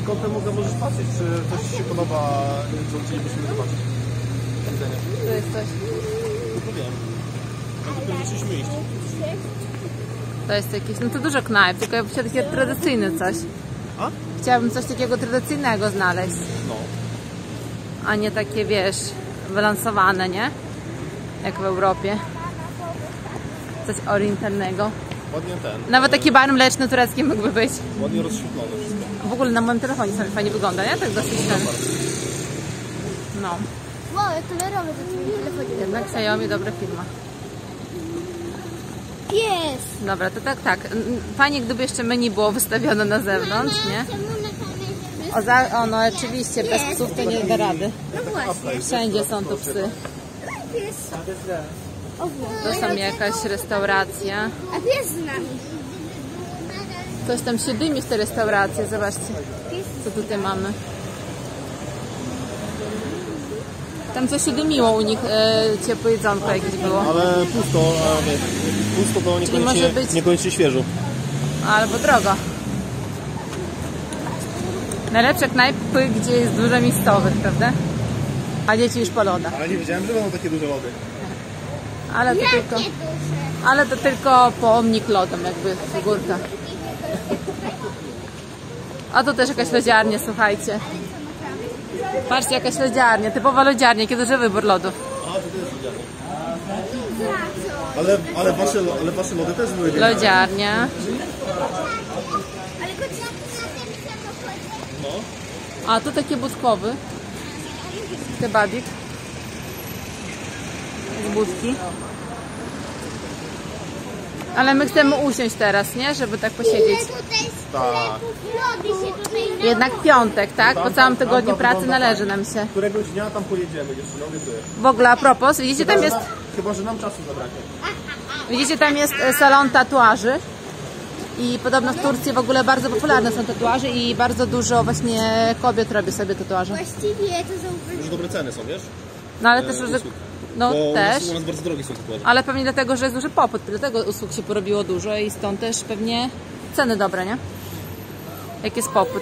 kątem możesz patrzeć, czy coś ci się podoba, co chcielibyśmy zobaczyć. Tu jest coś. No wiem. Dopiero zaczęliśmy iść. To jest jakieś, no to dużo knajp, tylko ja bym chciała takie tradycyjne coś. A? Chciałabym coś takiego tradycyjnego znaleźć. No. A nie takie, wiesz, wylansowane, nie? Jak w Europie. Coś orientalnego. Ładnie ten. Nawet taki bar mleczny turecki mógłby być. Ładnie rozświetlone wszystko. W ogóle na moim telefonie sobie fajnie wygląda, nie? Tak dosyć ten. No. Wow, kolorowe to twoje telefonie. Jednak Xiaomi dobra firma. Jest! Dobra, to tak. Fajnie, gdyby jeszcze menu było wystawione na zewnątrz, nie? No oczywiście, bez psów to nie da rady. No właśnie. Wszędzie są tu psy. Pies. To są jakaś restauracja. A pies z nami. Coś tam się dymi w tej restauracji, zobaczcie, co tutaj mamy. Tam coś się dymiło u nich, ciepłe jedzonko jakieś było. Ale pusto, a nie. Pusto to niekoniecznie świeżo. Albo drogo. Najlepsze knajpy, gdzie jest dużo miejscowych, prawda? A dzieci już po lodach. Ale nie wiedziałem, że będą takie duże lody. Ale to tylko pomnik lodom, jakby figurka. A tu też jakaś lodziarnia, słuchajcie. Patrzcie, jakaś lodziarnia, typowa lodziarnia, jaki duży wybór lodów. A, to jest lodziarnia. Ale wasze lody też były genialne. Lodziarnia. No. A tu taki budkowy. Kebabik. Z budki. Ale my chcemy usiąść teraz, nie? Żeby tak posiedzieć. Tak. Jednak piątek, tak? Po całym tygodniu pracy należy nam się. Któregoś dnia tam pojedziemy, dziewczyny, obiecuję. W ogóle a propos, widzicie tam jest... Chyba, że nam czasu zabraknie. Widzicie, tam jest salon tatuaży. I podobno w Turcji w ogóle bardzo popularne są tatuaże i bardzo dużo właśnie kobiet robi sobie tatuaże. Właściwie to są... Już dobre ceny są, wiesz? No ale też, że... No bo też. u nas bardzo drogie są tatuaże. Ale pewnie dlatego, że jest duży popyt, dlatego usług się porobiło dużo i stąd też pewnie ceny dobre, nie? Jak jest popyt.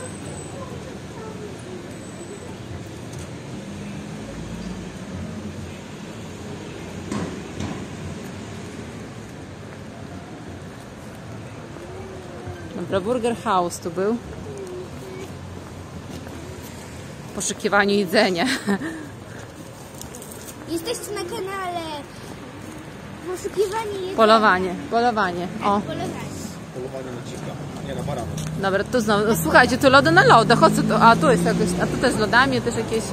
Dobra, Burger House tu był. W poszukiwaniu jedzenia. Jesteście na kanale poszukiwanie jedzenia. Polowanie. O. Polowanie. Polowanie na dzika, nie na barana. Dobra, tu znowu. No, słuchajcie, tu lody na lodach. O co to? A tu jest jakieś. A tu też z lodami, też jakieś.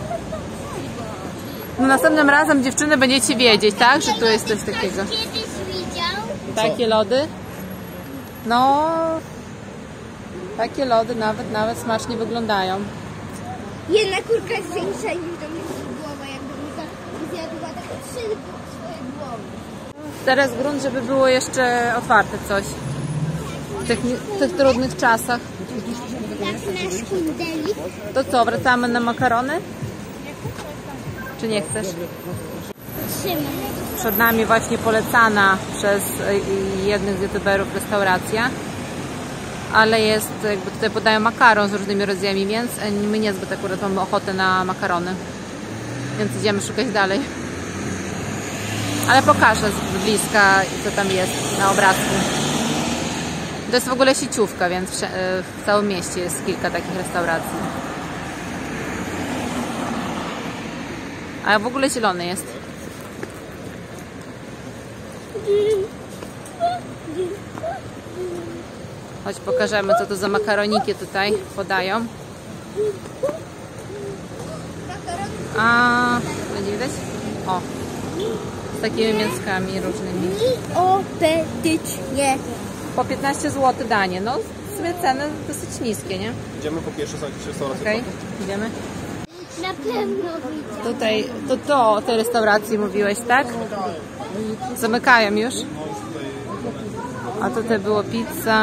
No następnym razem dziewczyny będziecie wiedzieć, tak? Że tu jest coś takiego. Kiedyś widział? Takie lody? No. Takie lody nawet smacznie wyglądają. Jedna kurka jest większa niż Dominika głowa, jak Dominika zjadła takie 3 swoje głowy. Teraz grunt, żeby było jeszcze otwarte coś. W tych trudnych czasach. Tak nasz kundelik. To co, wracamy na makarony? Czy nie chcesz? Trzymaj. Przed nami właśnie polecana przez jednych z youtuberów restauracja. Ale jest, jakby tutaj podają makaron z różnymi rodzajami mięs. My niezbyt akurat mamy ochotę na makarony. Więc idziemy szukać dalej. Ale pokażę z bliska, co tam jest na obrazku. To jest w ogóle sieciówka, więc w całym mieście jest kilka takich restauracji. A w ogóle zielony jest. Chodź pokażemy, co to za makaroniki tutaj podają. A będzie widać? O, z takimi mięskami różnymi. Nieopetycznie. Po 15 zł danie. No, sobie ceny dosyć niskie, nie? Idziemy po pierwsze jakieś restauracje. Okej, idziemy. Na pewno widzę. Tutaj, to o tej restauracji mówiłeś, tak? Zamykają już. A tutaj było pizza.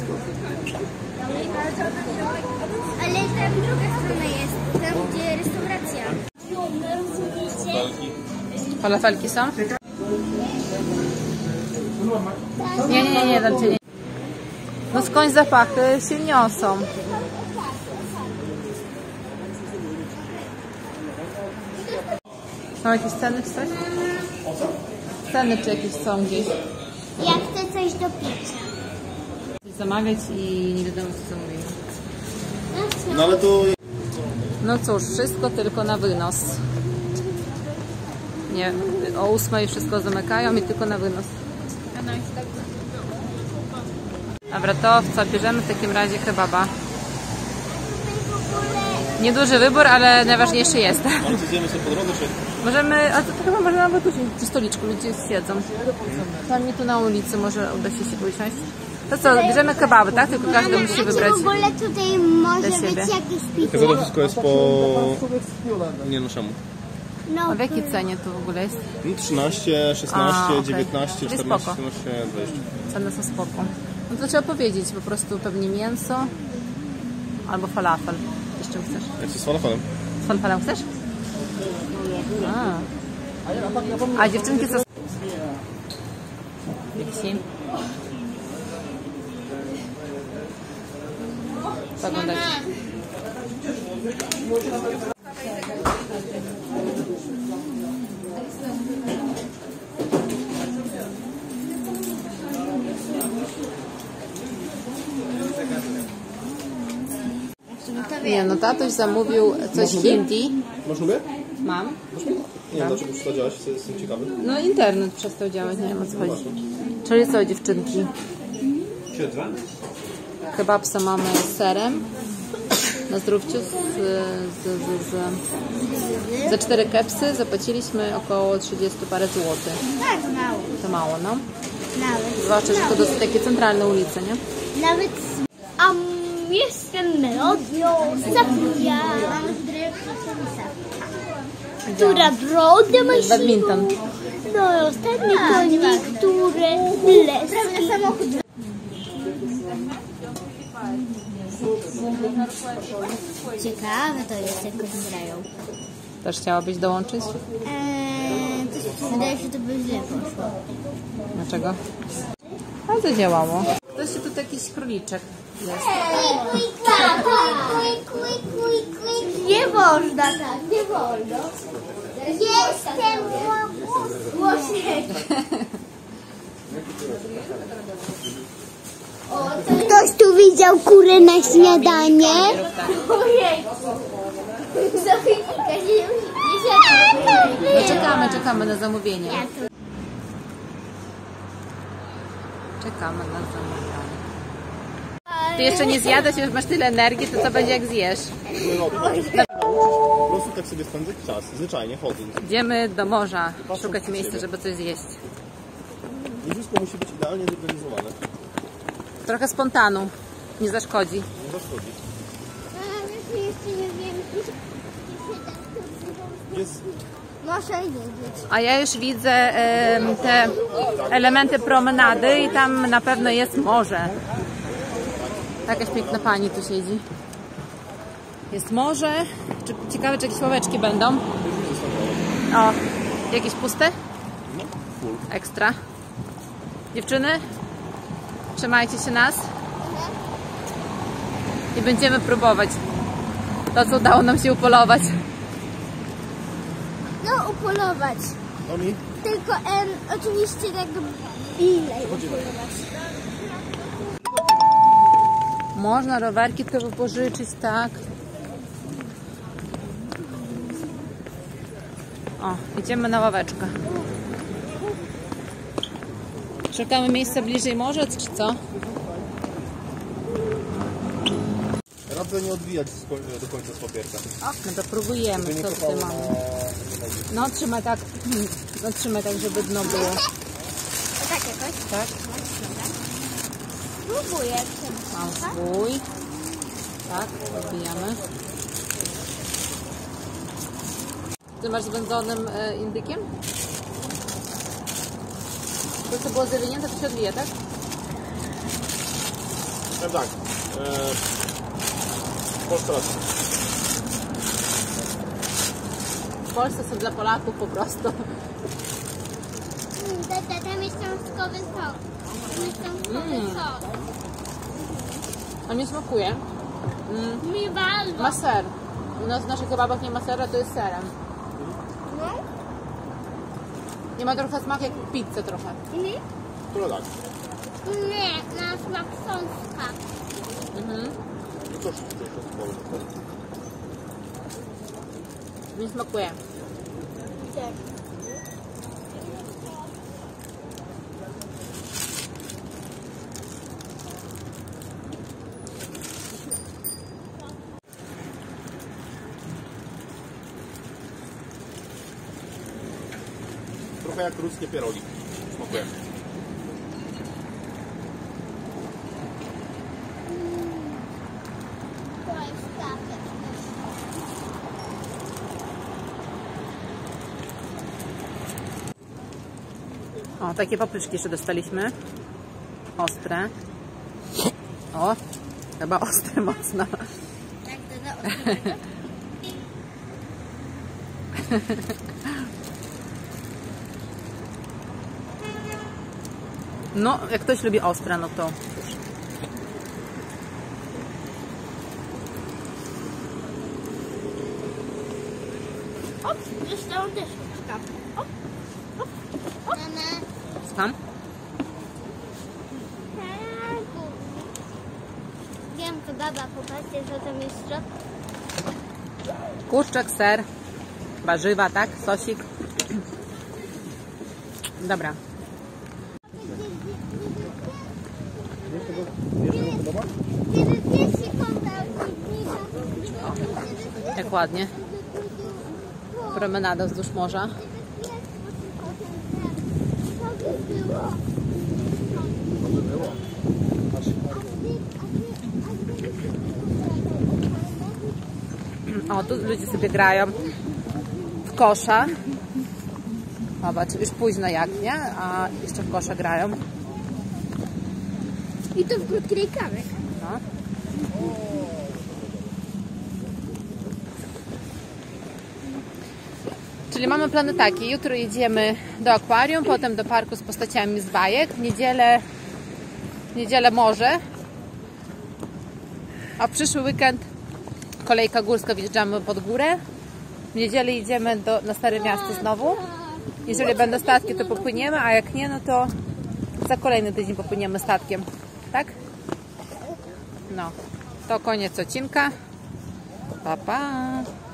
Ale tam druga strona jest, tam gdzie restauracja. Falafelki są? Nie, tam cię nie. No skądś zapachy się niosą. Są jakieś ceny czy coś? Ceny czy jakieś są gdzieś? Ja chcę coś do picia. Zamawiać i nie wiadomo co zamówimy. No ale to... No cóż, wszystko tylko na wynos. Nie, o 8 wszystko zamykają i tylko na wynos. Dobra, to w co bierzemy w takim razie kebaba? Nieduży wybór, ale najważniejszy jest. Ale co zjemy sobie po drodze, czy... Możemy, a to chyba może nawet tu przy stoliczku ludzie siedzą. Tam nie tu na ulicy, może uda się usiąść. To co, bierzemy kebaby, tak? Tylko każdy musi wybrać. W ogóle tutaj może dla być siebie. jakieś piwo. Tylko to wszystko jest po... Nie no czemu? No, A w jakiej cenie tu w ogóle jest? No 13, 16, A, okej. 19, Czyli 14, spoko. 17, 20. Ceny są spoko. No to trzeba powiedzieć, po prostu pewnie mięso albo falafel. Z czym chcesz? Jak to z falafelem? Z falafelem chcesz? A dziewczynki co? Pixie. Poglądajcie. Nie, no tatuś zamówił coś hindi. Masz numer? Mam. Nie wiem, dlaczego przestał działać, jestem ciekawy. No internet przestał działać, nie wiem o co chodzi. Czyli co dziewczynki? Siedzę. Kebabsa mamy z serem. Na zdrówciu za 4 kepsy zapłaciliśmy około 30 parę złotych. tak, mało. To mało, no. Nawet. Zwłaszcza, że to dosyć takie centralne ulice, nie? Nawet. Jestem melodią Safia, która brodę ma siłą. Badminton. No, ostatnie koniunktury leskie. samochód. Ciekawe to jest, jak oni grają. Też chciałabyś dołączyć? Wydaje się, że to by źle poszło. Dlaczego? A to działało. To jest tu jakiś króliczek jest. Nie można tak, nie wolno. Jestem głośniej. Ktoś tu widział kurę na śniadanie? Ojej. Zofijka, No czekamy na zamówienie. Czekamy na zamówienie. Ty jeszcze nie zjadłeś, już masz tyle energii, to co będzie jak zjesz? Po prostu tak sobie spędzać czas, zwyczajnie chodząc. Idziemy do morza szukać miejsca, żeby coś zjeść. Nie wszystko musi być idealnie zorganizowane. Trochę spontanu, nie zaszkodzi. Nie zaszkodzi. Jest... Może nie być. A ja już widzę te elementy promenady i tam na pewno jest morze. Jakaś piękna pani tu siedzi. Jest morze. Ciekawe, czy jakieś ławeczki będą. O, jakieś puste? Ekstra. Dziewczyny, trzymajcie się nas. I będziemy próbować to, co udało nam się upolować. No, upolować. No mi? Tylko oczywiście tak ile upolować. Można rowerki tu wypożyczyć, tak. O, idziemy na ławeczkę. Szukamy miejsca bliżej morza, czy co? Radzę nie odbijać do końca z papierka. No to próbujemy, co tutaj mamy. No trzymaj tak, żeby dno było. O tak jakoś? Tak? Próbuję. Mam swój. Tak, odbijamy. Ty masz z wędzonym indykiem? To co było zawinięte, to się odbija, tak? Tak. Polska racja. W Polsce są dla Polaków po prostu. Tam jest cząstkowy sok. Tam jest cząstkowy sok. A mnie smakuje. Mi bardzo. Ma ser. U nas w naszych kebabach nie ma sera, to jest serem. No? Nie ma trochę smaku jak pizzę trochę. To tak. Nie, na smak sąska. No coś tu Mi smakuje. Trochę jak ruskie pierogi. Smakuje. To jest takie. O, takie papryczki jeszcze dostaliśmy. Ostre. O, chyba ostre mocno. Tak, to za ostrego. No, jak ktoś lubi ostre, no to Op, zostało też sztuczka. Op, op, op. Mama. słucham? Wiem, to baba, popatrzcie, co tam jest w środku. Kurczak, ser, warzywa, tak? Sosik. Dobra. Kiedy pies się kąpał, Jak ładnie. Promenada wzdłuż morza. O, tu ludzie sobie grają w kosza. Zobacz, już późno jak, nie? A jeszcze w kosza grają. I to w krótki rękawek. No. Czyli mamy plany takie. Jutro jedziemy do akwarium, potem do parku z postaciami z bajek. W niedzielę morze. A w przyszły weekend kolejka górska, wjeżdżamy pod górę. W niedzielę idziemy na Stare Miasto znowu. Jeżeli będą statki, to popłyniemy, a jak nie, no to za kolejny tydzień popłyniemy statkiem. Tak? No, to koniec odcinka. Pa, pa.